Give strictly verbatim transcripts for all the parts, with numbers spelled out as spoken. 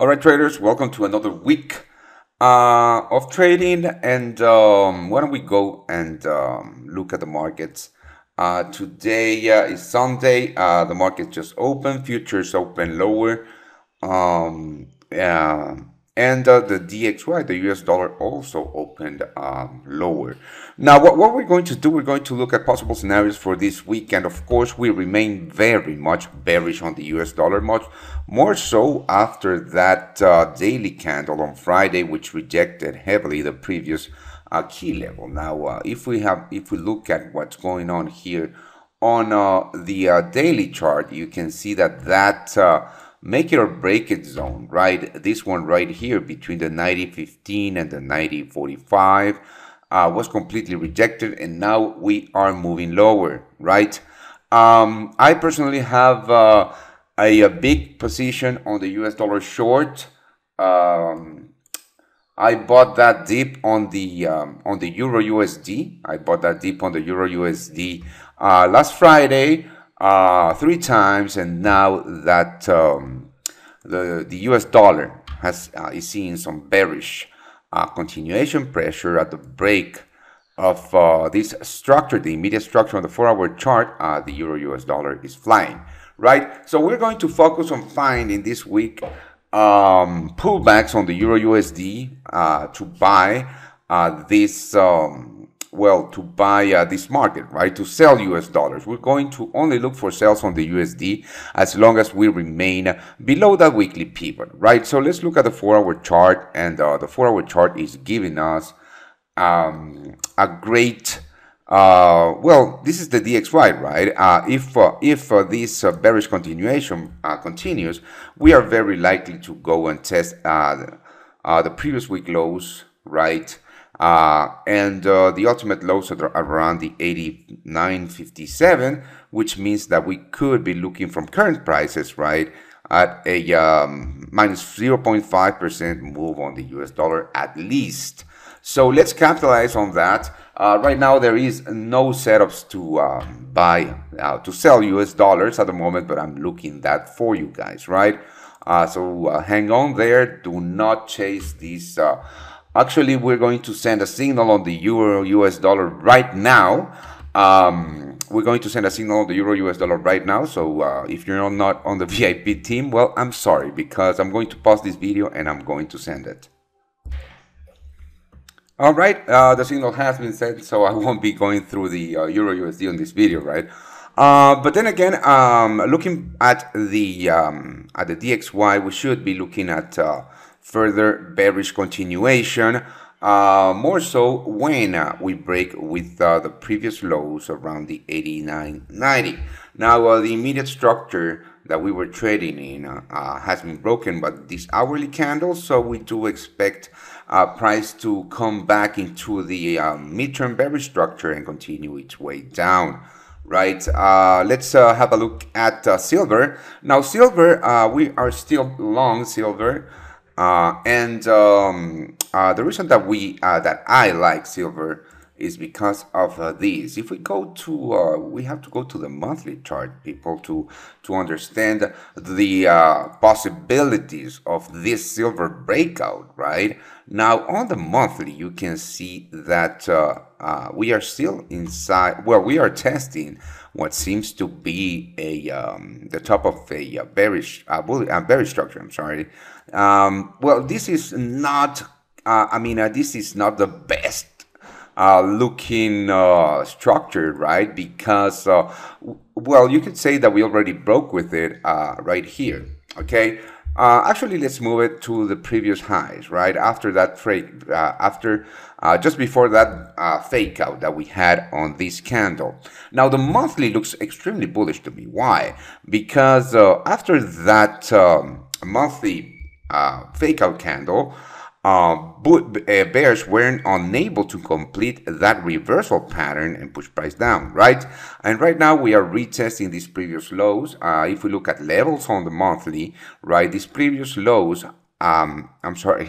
All right, traders, welcome to another week uh, of trading. And um, why don't we go and um, look at the markets? Uh, today uh, is Sunday. Uh, the market just opened. Futures open lower. Um, yeah, and uh, the D X Y, the U S dollar, also opened um, lower. Now, what, what we're going to do, we're going to look at possible scenarios for this week. And of course, we remain very much bearish on the U S dollar, much more so after that uh, daily candle on Friday, which rejected heavily the previous uh, key level. Now, uh, if we have, if we look at what's going on here on uh, the uh, daily chart, you can see that that uh, make it or break it zone, right? This one right here between the ninety fifteen and the ninety forty-five uh, was completely rejected, and now we are moving lower, right? Um, I personally have uh, a, a big position on the U S dollar short. Um, I bought that dip on the um, on the Euro U S D. I bought that dip on the Euro U S D uh, last Friday. Uh, three times, and now that um, the the U S dollar has uh, is seeing some bearish uh, continuation pressure at the break of uh, this structure, the immediate structure on the four-hour chart, uh, the Euro U S dollar is flying, right? So we're going to focus on finding this week um, pullbacks on the Euro U S D uh, to buy uh, this. Um, well, to buy uh, this market, right? To sell U S dollars. We're going to only look for sales on the U S D as long as we remain below that weekly pivot, right? So let's look at the four-hour chart, and uh, the four-hour chart is giving us um, a great, uh, well, this is the D X Y, right? Uh, if uh, if uh, this uh, bearish continuation uh, continues, we are very likely to go and test uh, uh, the previous week lows, right? Uh, and uh, the ultimate lows are around the eighty-nine fifty-seven, which means that we could be looking from current prices, right, at a um, minus zero point five percent move on the U S dollar at least. So let's capitalize on that. Uh, right now, there is no setups to um, buy, uh, to sell U S dollars at the moment, but I'm looking that for you guys, right? Uh, so uh, hang on there. Do not chase these. Uh, Actually, we're going to send a signal on the Euro U S dollar right now. Um, we're going to send a signal on the Euro U S dollar right now. So uh, if you're not on the V I P team, well, I'm sorry, because I'm going to pause this video and I'm going to send it. All right, uh, the signal has been sent, so I won't be going through the uh, Euro U S D on this video, right? Uh, but then again, um, looking at the um, at the D X Y, we should be looking at uh, further bearish continuation, uh, more so when uh, we break with uh, the previous lows around the eighty-nine ninety. Now, uh, the immediate structure that we were trading in uh, uh, has been broken by this hourly candle, so we do expect uh, price to come back into the uh, midterm bearish structure and continue its way down. Right, uh, let's uh, have a look at uh, silver. Now, silver, uh, we are still long silver. Uh, and um, uh, the reason that we uh, that I like silver is because of uh, these. If we go to, uh, we have to go to the monthly chart, people, to to understand the uh, possibilities of this silver breakout. Right now, on the monthly, you can see that uh, uh, we are still inside. Well, we are testing what seems to be a um, the top of a, a bearish uh, bullish, uh, bearish structure. I'm sorry. Um, well, this is not. Uh, I mean, uh, this is not the best uh, looking uh, structure, right? Because, uh, well, you could say that we already broke with it uh, right here. Okay. Uh, actually, let's move it to the previous highs, right? After that fake, uh, after uh, just before that uh, fake out that we had on this candle. Now, the monthly looks extremely bullish to me. Why? Because uh, after that um, monthly uh, fake out candle, uh, bears weren't unable to complete that reversal pattern and push price down, right? And right now we are retesting these previous lows. Uh, if we look at levels on the monthly, right, these previous lows, um, I'm sorry,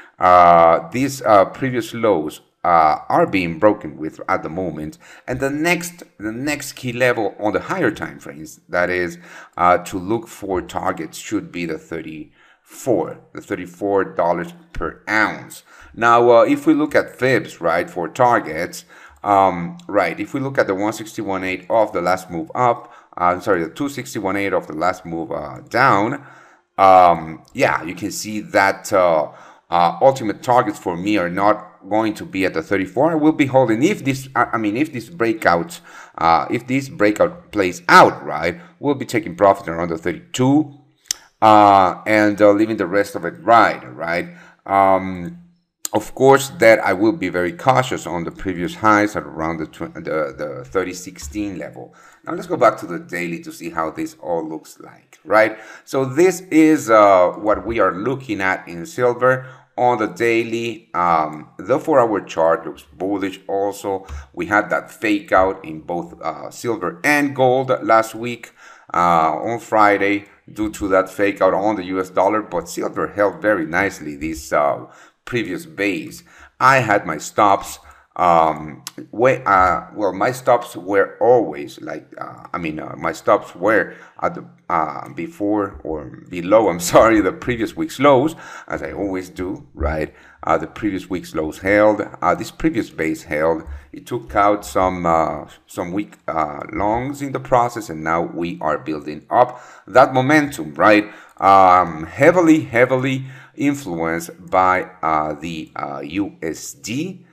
uh, these uh, previous lows uh, are being broken with at the moment. And the next, the next key level on the higher time frames, that is uh, to look for targets, should be the thirty. thirty-four, the thirty-four dollars per ounce. Now, uh, if we look at fibs, right, for targets, um, right, if we look at the one sixty-one point eight of the last move up, uh, I'm sorry, the two sixty-one point eight of the last move uh, down, um, yeah, you can see that uh, uh, ultimate targets for me are not going to be at the thirty-four. I will be holding if this, I mean, if this breakout, uh, if this breakout plays out, right, we'll be taking profit around the thirty-two. Uh, and uh, leaving the rest of it right, right? Um, of course, that I will be very cautious on the previous highs at around the, the, the thirty sixteen level. Now let's go back to the daily to see how this all looks like, right? So this is uh, what we are looking at in silver. On the daily, um, the four hour chart looks bullish also. We had that fake out in both uh, silver and gold last week uh, on Friday, due to that fake out on the U S dollar, but silver held very nicely this uh, previous base. I had my stops, um, way, uh, well, my stops were always like, uh, I mean, uh, my stops were at the, uh, before or below, I'm sorry, the previous week's lows, as I always do, right? Uh, the previous week's lows held, uh, this previous base held. It took out some uh, some weak uh, longs in the process, and now we are building up that momentum, right? Um, heavily, heavily influenced by uh, the uh, U S D.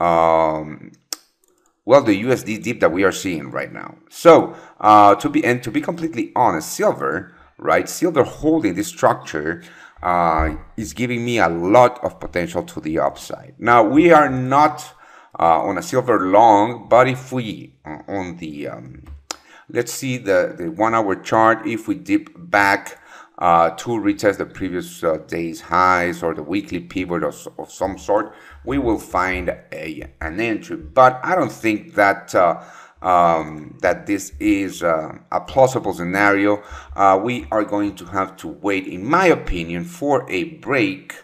Um, well, the U S D dip that we are seeing right now. So, uh, to be and to be completely honest, silver, right? Silver holding this structure uh, is giving me a lot of potential to the upside. Now, we are not uh, on a silver long, but if we uh, on the um, let's see the the one hour chart, if we dip back uh, to retest the previous uh, day's highs or the weekly pivot of, of some sort, we will find a an entry. But I don't think that uh, um, that this is uh, a plausible scenario. Uh, we are going to have to wait, in my opinion, for a break,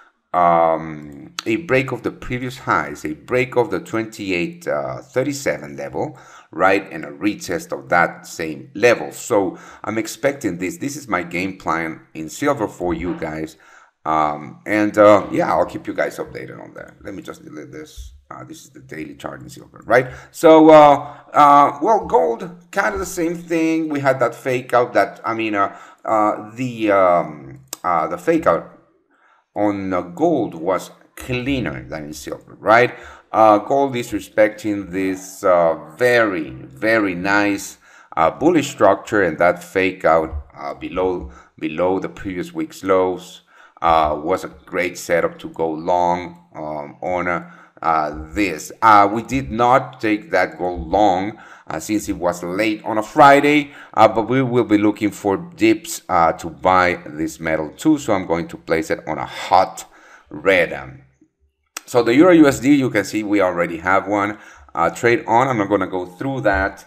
um, a break of the previous highs, a break of the twenty-eight thirty-seven level, right, and a retest of that same level. So I'm expecting this. This is my game plan in silver for you guys. Um, and uh, yeah, I'll keep you guys updated on that. Let me just delete this. Uh, this is the daily chart in silver, right? So, uh, uh, well, gold, kind of the same thing. We had that fake out. That I mean, uh, uh, the um, uh, the fake out on uh, gold was cleaner than in silver, right? Uh, gold is respecting this uh, very, very nice uh, bullish structure, and that fake out uh, below below the previous week's lows uh, was a great setup to go long um, on uh, uh, this. Uh, we did not take that gold long uh, since it was late on a Friday, uh, but we will be looking for dips uh, to buy this metal too. So I'm going to place it on a hot red. Um, So the Euro U S D, you can see we already have one uh, trade on. I'm not going to go through that,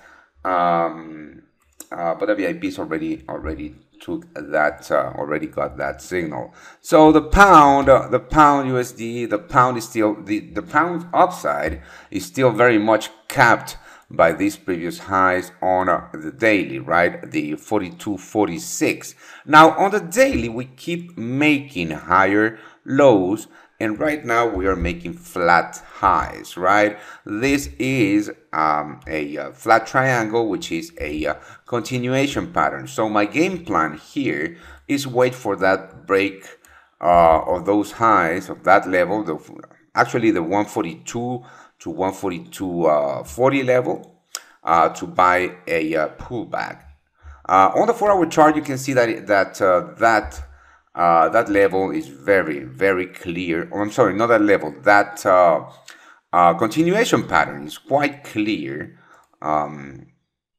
um, uh, but the V I Ps already already took that, uh, already got that signal. So the pound, uh, the pound U S D, the pound is still the the pound upside is still very much capped by these previous highs on uh, the daily, right? The forty-two forty-six. Now on the daily, we keep making higher lows. And right now we are making flat highs, right? This is um, a, uh flat triangle, which is a uh, continuation pattern. So my game plan here is wait for that break uh, of those highs of that level, the, actually the one forty-two to one forty-two forty uh, level uh, to buy a uh, pullback. Uh, on the four hour chart, you can see that that uh, that Uh, that level is very, very clear. Oh, I'm sorry, not that level. That uh, uh, continuation pattern is quite clear um,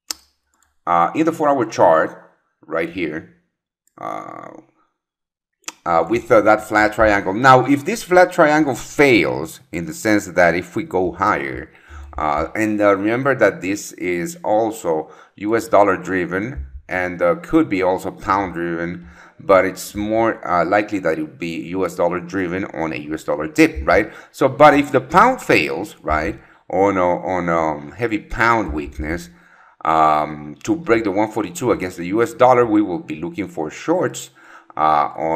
uh, in the four-hour chart right here uh, uh, with uh, that flat triangle. Now, if this flat triangle fails, in the sense that if we go higher, uh, and uh, remember that this is also U S dollar driven and uh, could be also pound driven, but it's more uh, likely that it would be U S dollar driven on a U S dollar dip, right? So, but if the pound fails, right, on a, on um, heavy pound weakness um, to break the one forty-two against the U S dollar, we will be looking for shorts uh, on a,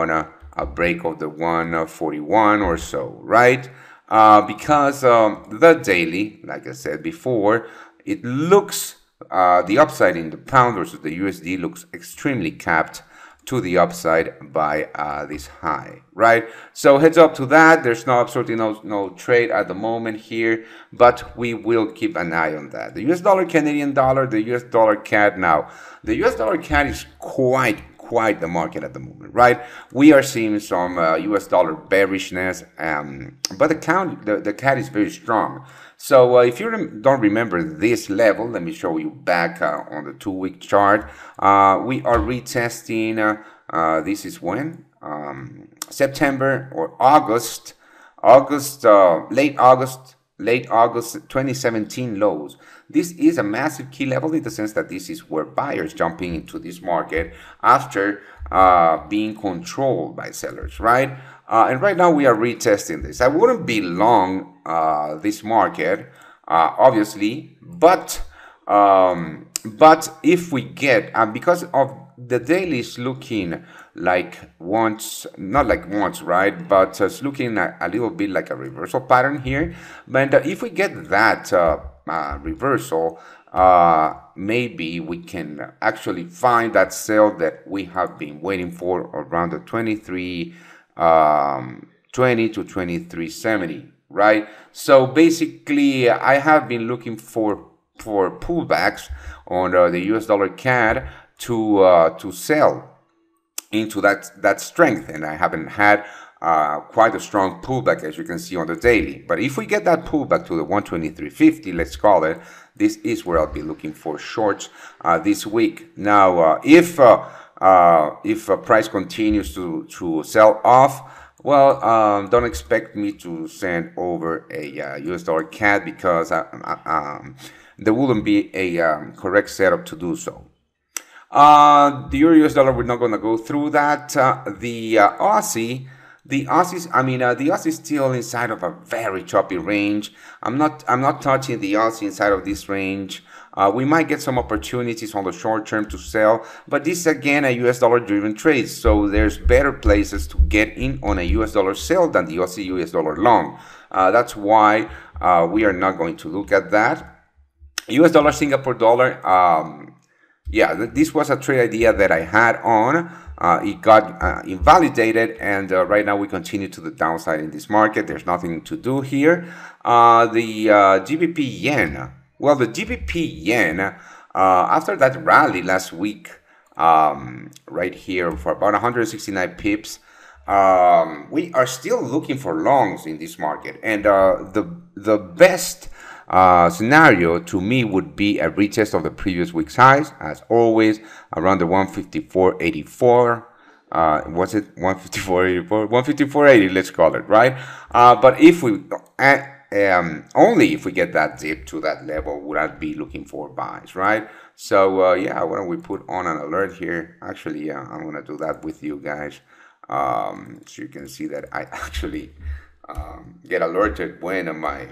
a break of the one forty-one or so, right? Uh, because um, the daily, like I said before, it looks, uh, the upside in the pound versus the U S D looks extremely capped to the upside by uh, this high, right? So heads up to that. There's no absolutely no no trade at the moment here, but we will keep an eye on that. The U S dollar, Canadian dollar, the U S dollar C A D now. The U S dollar C A D is quite quite the market at the moment, right? We are seeing some uh, U S dollar bearishness, um, but the count the, the C A D is very strong. So uh, if you rem don't remember this level, let me show you back uh, on the two-week chart. Uh, we are retesting, uh, uh, this is when? Um, September or August, August, uh, late August, late August twenty seventeen lows. This is a massive key level in the sense that this is where buyers jumping into this market after uh, being controlled by sellers, right? Uh, and right now we are retesting this. I wouldn't be long uh, this market, uh, obviously, but um, but if we get, uh, because of the daily is looking like once, not like once, right? But uh, it's looking a, a little bit like a reversal pattern here. But uh, if we get that uh, uh, reversal, uh, maybe we can actually find that sell that we have been waiting for around the twenty-three um, twenty to twenty-three seventy, right? So basically, I have been looking for for pullbacks on uh, the U S dollar C A D to uh, to sell into that that strength, and I haven't had uh, quite a strong pullback as you can see on the daily. But if we get that pullback to the one twenty-three fifty, let's call it, this is where I'll be looking for shorts uh, this week. Now, uh, if uh, uh, if a price continues to to sell off, well, um, don't expect me to send over a uh, U S dollar C A D because uh, um, there wouldn't be a um, correct setup to do so. Uh, the Euro U S dollar, we're not going to go through that. Uh, the uh, Aussie, the Aussies, I mean, uh, the Aussie is still inside of a very choppy range. I'm not, I'm not touching the Aussie inside of this range. Uh, we might get some opportunities on the short term to sell, but this is again a U S dollar driven trade. So there's better places to get in on a U S dollar sell than the Aussie U S dollar long. Uh, that's why uh, we are not going to look at that. U S dollar, Singapore dollar, um, yeah, this was a trade idea that I had on. Uh, it got uh, invalidated, and uh, right now we continue to the downside in this market. There's nothing to do here. Uh, the uh, G B P yen, well, the G B P yen, uh, after that rally last week, um, right here for about one hundred sixty-nine pips, um, we are still looking for longs in this market, and uh, the the best Uh, scenario to me would be a retest of the previous week's highs, as always, around the one fifty-four eighty-four. Uh, was it one fifty-four eighty-four? one fifty-four eighty, let's call it, right? Uh, but if we, uh, um, only if we get that dip to that level, would I be looking for buys, right? So, uh, yeah, why don't we put on an alert here? Actually, uh, I'm going to do that with you guys. Um, so you can see that I actually um, get alerted when my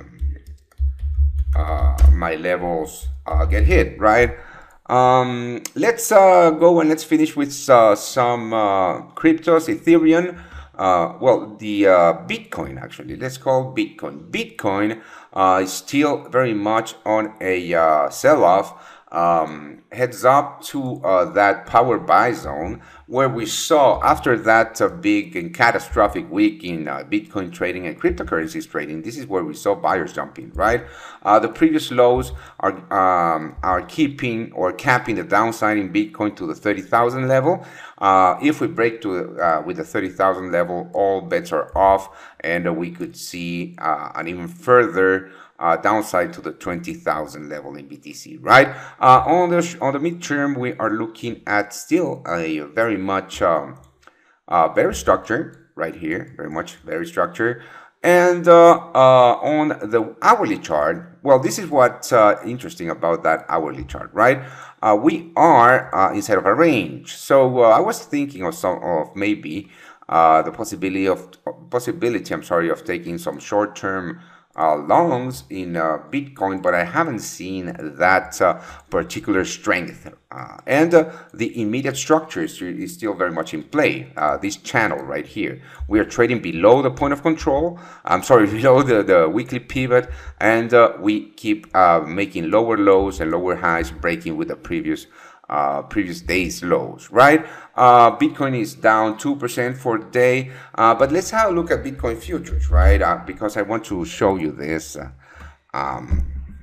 Uh, my levels uh, get hit, right? Um, let's uh, go and let's finish with uh, some uh, cryptos, Ethereum. Uh, well, the uh, Bitcoin, actually. Let's call Bitcoin. Bitcoin uh, is still very much on a uh, sell-off. Um, heads up to uh, that power buy zone where we saw after that uh, big and catastrophic week in uh, Bitcoin trading and cryptocurrencies trading. This is where we saw buyers jumping, right? Uh, the previous lows are um, are keeping or capping the downside in Bitcoin to the thirty thousand level. Uh, if we break to uh, with the thirty thousand level, all bets are off, and uh, we could see uh, an even further Uh, downside to the twenty thousand level in B T C, right? Uh, on the on the midterm, we are looking at still a very much um, uh, very structured right here, very much very structured. And uh, uh, on the hourly chart, well, this is what's uh, interesting about that hourly chart, right? Uh, we are uh, inside of a range, so uh, I was thinking of some of maybe uh, the possibility of possibility, I'm sorry, of taking some short term uh, longs in uh, Bitcoin, but I haven't seen that uh, particular strength. Uh, and uh, the immediate structure is, is still very much in play. Uh, this channel right here, we are trading below the point of control. I'm sorry, below the, the weekly pivot, and uh, we keep uh, making lower lows and lower highs, breaking with the previous Uh, previous day's lows, right? Uh, Bitcoin is down two percent for the day, uh, but let's have a look at Bitcoin futures, right? Uh, because I want to show you this uh, um,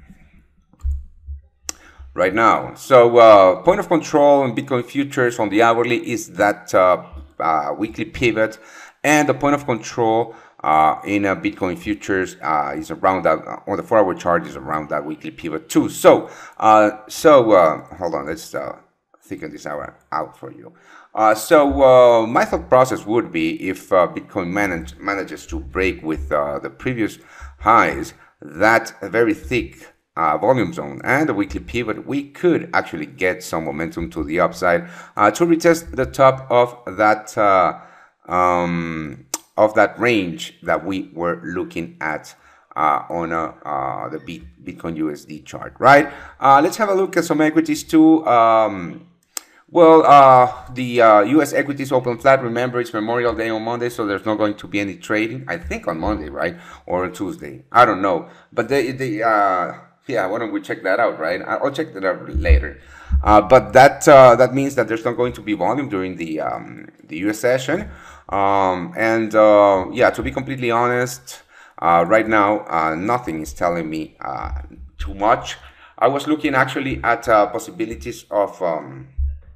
right now. So uh, point of control in Bitcoin futures on the hourly is that uh, uh, weekly pivot, and the point of control Uh, in uh, Bitcoin futures uh, is around that, uh, on the four hour chart is around that weekly pivot too. So, uh, so uh, hold on, let's uh, thicken this out, out for you. Uh, so uh, my thought process would be, if uh, Bitcoin manage, manages to break with uh, the previous highs, that very thick uh, volume zone and the weekly pivot, we could actually get some momentum to the upside uh, to retest the top of that uh, um, of that range that we were looking at uh, on uh, uh, the Bitcoin U S D chart, right? Uh, let's have a look at some equities too. Um, well, uh, the uh, U S equities open flat. Remember, it's Memorial Day on Monday, so there's not going to be any trading. I think on Monday, right? Or on Tuesday. I don't know. But the, the uh, yeah, why don't we check that out, right? I'll check that out later. Uh, but that uh, that means that there's not going to be volume during the um, the U S session. Um, and uh, yeah, to be completely honest, uh, right now, uh, nothing is telling me uh, too much. I was looking actually at uh, possibilities of um,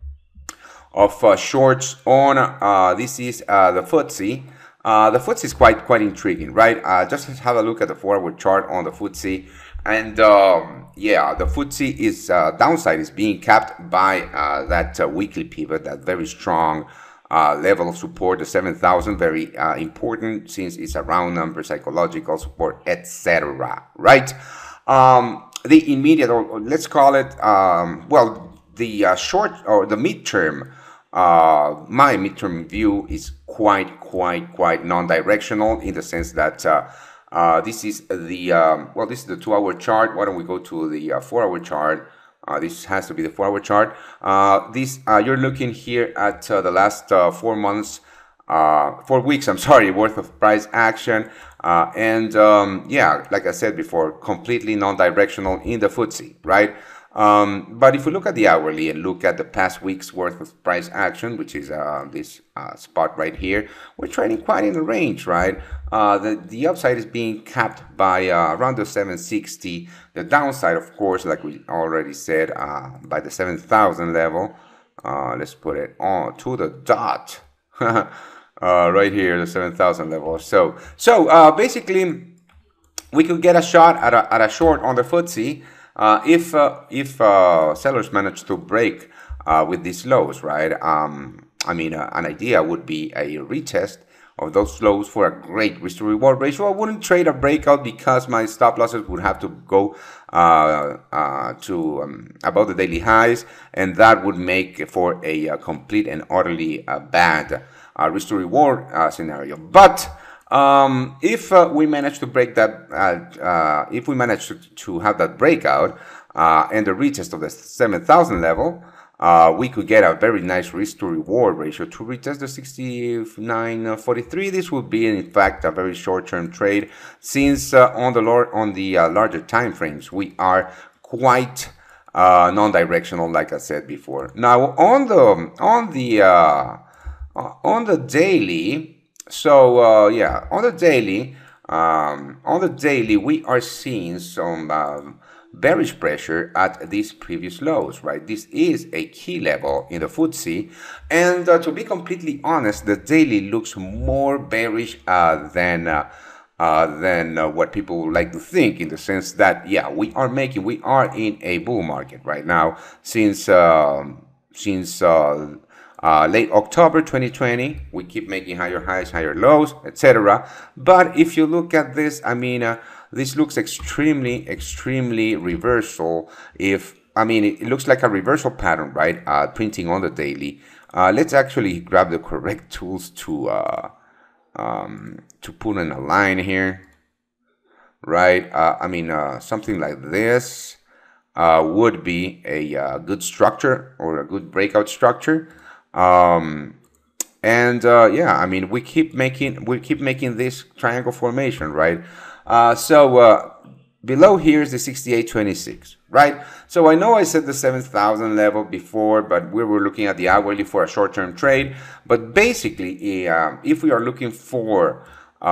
of uh, shorts on uh, this is uh, the F T S E. Uh, the F T S E is quite quite intriguing, right? Uh, just have a look at the forward chart on the F T S E, and um, yeah, the F T S E is uh, downside is being capped by uh, that uh, weekly pivot, that very strong Uh, level of support, the seven thousand, very uh, important since it's a round number, psychological support, et cetera. Right? Um, the immediate, or let's call it, um, well, the uh, short or the midterm, uh, my midterm view is quite, quite, quite non-directional, in the sense that uh, uh, this is the, um, well, this is the two-hour chart. Why don't we go to the uh, four-hour chart? Uh, this has to be the four-hour chart. Uh, this uh, you're looking here at uh, the last uh, four months, uh, four weeks. I'm sorry, worth of price action, uh, and um, yeah, like I said before, completely non-directional in the F T S E, right? Um, but if we look at the hourly and look at the past week's worth of price action, which is uh, this uh, spot right here, we're trading quite in the range, right? Uh, the, the upside is being capped by uh, around the seven sixty. The downside, of course, like we already said, uh, by the seven thousand level. Uh, let's put it on to the dot. uh, right here, the seven thousand level. So, so uh, basically, we could get a shot at a, at a short on the F T S E. Uh, if uh, if uh, sellers manage to break uh, with these lows, right? Um, I mean, uh, an idea would be a retest of those lows for a great risk to reward ratio. I wouldn't trade a breakout because my stop losses would have to go uh, uh, to um, above the daily highs, and that would make for a, a complete and utterly uh, bad uh, risk to reward uh, scenario. But Um, if uh, we manage to break that, uh, uh, if we manage to, to have that breakout uh, and the retest of the seven thousand level, uh, we could get a very nice risk to reward ratio to retest the sixty-nine forty-three. This would be, in fact, a very short-term trade, since uh, on the on the uh, larger time frames we are quite uh, non-directional, like I said before. Now on the on the uh, on the daily. So uh, yeah, on the daily, um, on the daily, we are seeing some um, bearish pressure at these previous lows, right? This is a key level in the F T S E, and uh, to be completely honest, the daily looks more bearish uh, than uh, uh, than uh, what people like to think. In the sense that, yeah, we are making, we are in a bull market right now since uh, since. Uh, Uh, late October twenty twenty, we keep making higher highs, higher lows, et cetera. But if you look at this, I mean, uh, this looks extremely, extremely reversal. If I mean, it, it looks like a reversal pattern, right? Uh, printing on the daily. Uh, let's actually grab the correct tools to uh, um, to put in a line here. right? Uh, I mean, uh, something like this uh, would be a uh, good structure or a good breakout structure. Um, and uh, yeah, I mean, we keep making we keep making this triangle formation, right? Uh, so uh, below here is the sixty-eight twenty-six, right? So I know I said the seven thousand level before, but we were looking at the hourly for a short-term trade. But basically, uh, if we are looking for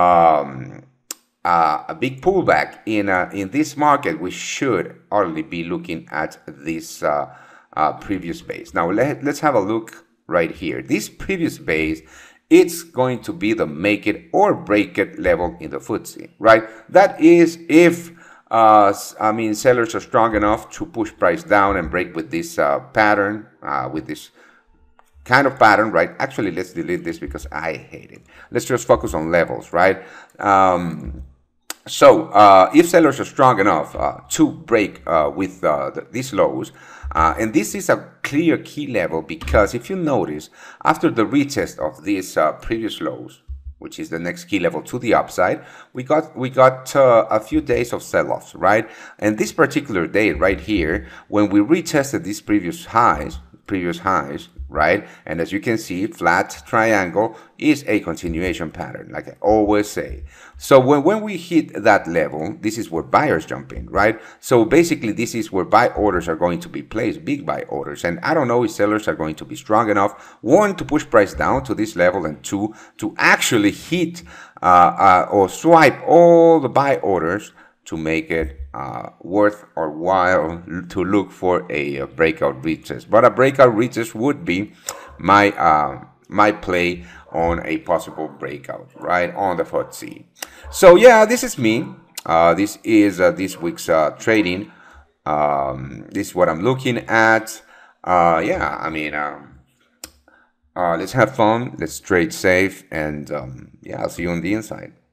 um, uh, a big pullback in uh, in this market, we should only be looking at this uh, uh, previous base. Now let, let's have a look right here. This previous base, it's going to be the make it or break it level in the F T S E, right? That is if uh, I mean sellers are strong enough to push price down and break with this uh, pattern, uh, with this kind of pattern, right? Actually, let's delete this because I hate it. Let's just focus on levels, right? Um, so uh, if sellers are strong enough uh, to break uh, with uh, the, these lows, uh, and this is a clear key level, because if you notice, after the retest of these uh, previous lows, which is the next key level to the upside, we got we got uh, a few days of sell-offs, right? And this particular day right here, when we retested these previous highs, previous highs, right? And as you can see, flat triangle is a continuation pattern, like I always say. So when, when we hit that level, this is where buyers jump in, right? So basically, this is where buy orders are going to be placed, big buy orders. And I don't know if sellers are going to be strong enough, one, to push price down to this level, and two, to actually hit uh, uh, or swipe all the buy orders to make it uh, worth or while to look for a, a breakout retest. But a breakout retest would be my uh, my play on a possible breakout, right, on the F T S E. So yeah, this is me. Uh, this is uh, this week's uh, trading. Um, this is what I'm looking at. Uh, yeah, I mean, um, uh, let's have fun. Let's trade safe, and um, yeah, I'll see you on the inside.